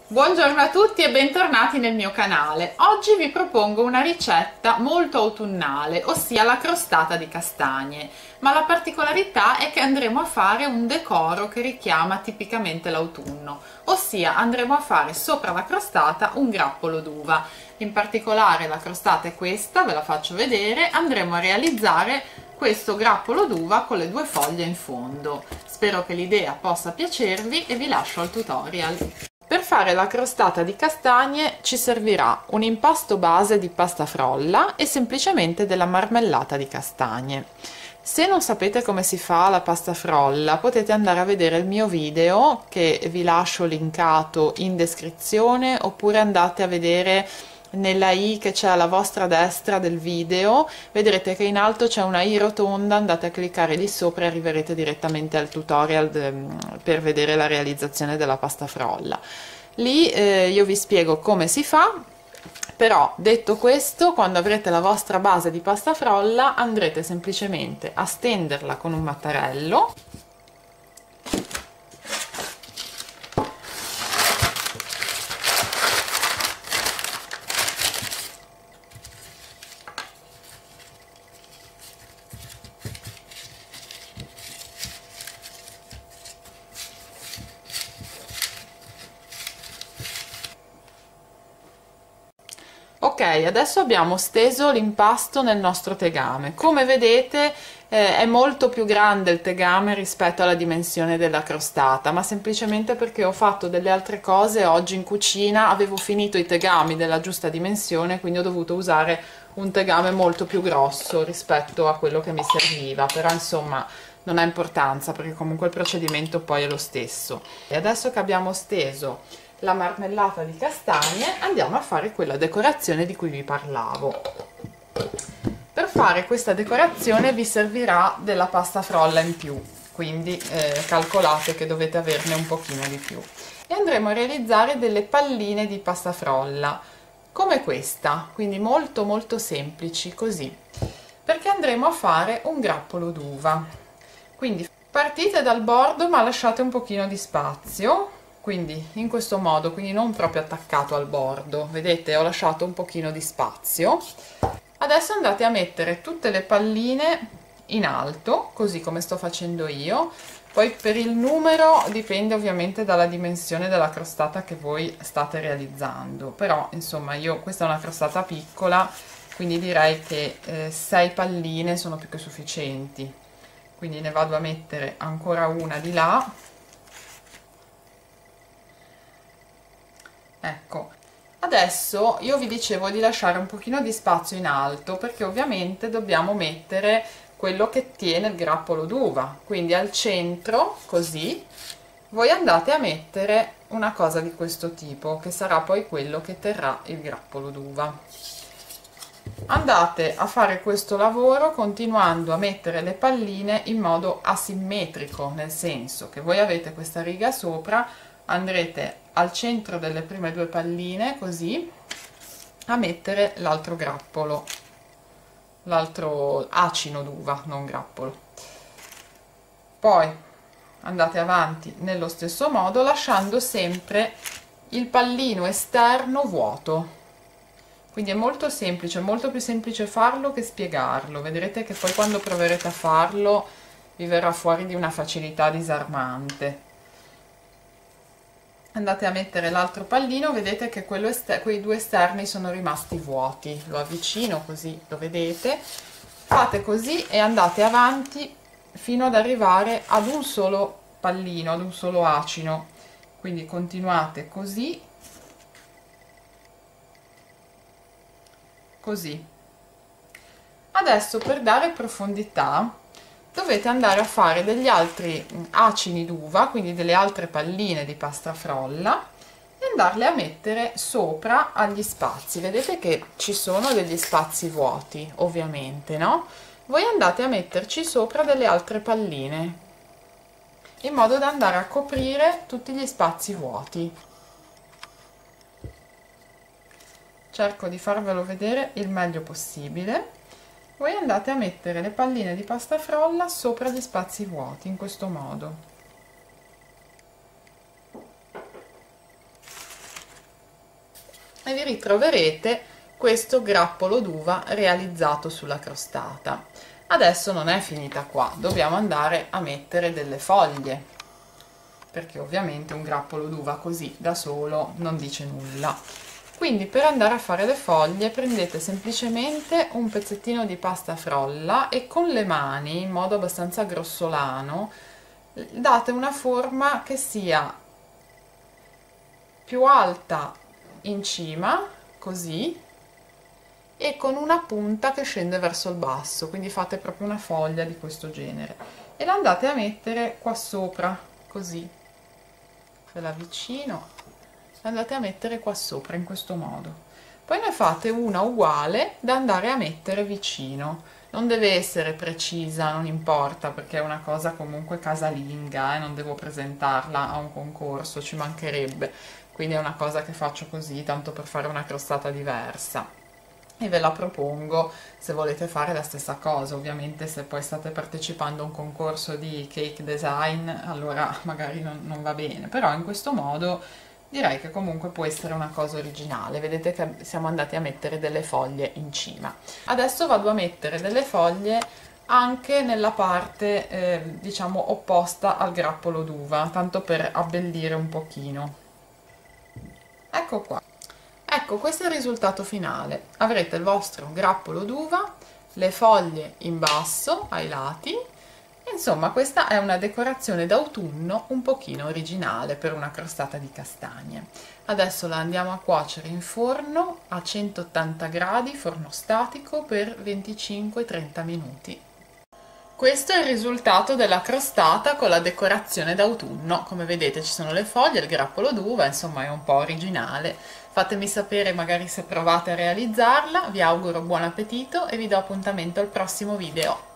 Buongiorno a tutti e bentornati nel mio canale. Oggi vi propongo una ricetta molto autunnale, ossia la crostata di castagne, ma la particolarità è che andremo a fare un decoro che richiama tipicamente l'autunno, ossia andremo a fare sopra la crostata un grappolo d'uva. In particolare la crostata è questa, ve la faccio vedere. Andremo a realizzare questo grappolo d'uva con le due foglie in fondo. Spero che l'idea possa piacervi e vi lascio al tutorial. Per fare la crostata di castagne ci servirà un impasto base di pasta frolla e semplicemente della marmellata di castagne. Se non sapete come si fa la pasta frolla, potete andare a vedere il mio video che vi lascio linkato in descrizione, oppure andate a vedere nella i che c'è alla vostra destra del video, vedrete che in alto c'è una i rotonda, andate a cliccare lì sopra e arriverete direttamente al tutorial per vedere la realizzazione della pasta frolla. Lì io vi spiego come si fa. Però detto questo, quando avrete la vostra base di pasta frolla andrete semplicemente a stenderla con un mattarello. Ok, adesso abbiamo steso l'impasto nel nostro tegame. Come vedete è molto più grande il tegame rispetto alla dimensione della crostata, ma semplicemente perché ho fatto delle altre cose oggi in cucina, avevo finito i tegami della giusta dimensione, quindi ho dovuto usare un tegame molto più grosso rispetto a quello che mi serviva, però insomma non ha importanza perché comunque il procedimento poi è lo stesso. E adesso che abbiamo steso la marmellata di castagne andiamo a fare quella decorazione di cui vi parlavo. Per fare questa decorazione vi servirà della pasta frolla in più, quindi calcolate che dovete averne un pochino di più, e andremo a realizzare delle palline di pasta frolla come questa, quindi molto molto semplici così, perché andremo a fare un grappolo d'uva. Quindi partite dal bordo ma lasciate un pochino di spazio, quindi in questo modo, quindi non proprio attaccato al bordo, vedete, ho lasciato un pochino di spazio. Adesso andate a mettere tutte le palline in alto, così come sto facendo io. Poi per il numero dipende ovviamente dalla dimensione della crostata che voi state realizzando, però insomma questa è una crostata piccola, quindi direi che 6 palline sono più che sufficienti. Quindi ne vado a mettere ancora una di là. Ecco, adesso io vi dicevo di lasciare un pochino di spazio in alto perché ovviamente dobbiamo mettere quello che tiene il grappolo d'uva, quindi al centro, così, voi andate a mettere una cosa di questo tipo che sarà poi quello che terrà il grappolo d'uva. Andate a fare questo lavoro continuando a mettere le palline in modo asimmetrico, nel senso che voi avete questa riga sopra, andrete al centro delle prime due palline così a mettere l'altro grappolo, l'altro acino d'uva, non grappolo. Poi andate avanti nello stesso modo lasciando sempre il pallino esterno vuoto. Quindi è molto semplice, è molto più semplice farlo che spiegarlo. Vedrete che poi quando proverete a farlo vi verrà fuori di una facilità disarmante. Andate a mettere l'altro pallino, vedete che quei due esterni sono rimasti vuoti. Lo avvicino così lo vedete. Fate così e andate avanti fino ad arrivare ad un solo pallino, ad un solo acino. Quindi continuate così. Così. Adesso per dare profondità dovete andare a fare degli altri acini d'uva, quindi delle altre palline di pasta frolla, e andarle a mettere sopra agli spazi. Vedete che ci sono degli spazi vuoti, ovviamente, no? Voi andate a metterci sopra delle altre palline, in modo da andare a coprire tutti gli spazi vuoti. Cerco di farvelo vedere il meglio possibile. Voi andate a mettere le palline di pasta frolla sopra gli spazi vuoti in questo modo. e vi ritroverete questo grappolo d'uva realizzato sulla crostata. Adesso non è finita qua, dobbiamo andare a mettere delle foglie, perché ovviamente un grappolo d'uva così da solo non dice nulla. Quindi per andare a fare le foglie prendete semplicemente un pezzettino di pasta frolla e con le mani, in modo abbastanza grossolano, date una forma che sia più alta in cima, così, e con una punta che scende verso il basso, quindi fate proprio una foglia di questo genere e la andate a mettere qua sopra, così. Se la avvicino, la andate a mettere qua sopra in questo modo. Poi ne fate una uguale da andare a mettere vicino. Non deve essere precisa, non importa, perché è una cosa comunque casalinga e non devo presentarla a un concorso, ci mancherebbe. Quindi è una cosa che faccio così, tanto per fare una crostata diversa. E ve la propongo se volete fare la stessa cosa. Ovviamente se poi state partecipando a un concorso di cake design, allora magari non va bene, però in questo modo direi che comunque può essere una cosa originale. Vedete che siamo andati a mettere delle foglie in cima. Adesso vado a mettere delle foglie anche nella parte diciamo opposta al grappolo d'uva, tanto per abbellire un pochino. Ecco qua. Ecco, questo è il risultato finale. Avrete il vostro grappolo d'uva, le foglie in basso ai lati. Insomma, questa è una decorazione d'autunno un pochino originale per una crostata di castagne. Adesso la andiamo a cuocere in forno a 180 gradi, forno statico, per 25-30 minuti. Questo è il risultato della crostata con la decorazione d'autunno. Come vedete ci sono le foglie, il grappolo d'uva, insomma è un po' originale. Fatemi sapere magari se provate a realizzarla, vi auguro buon appetito e vi do appuntamento al prossimo video.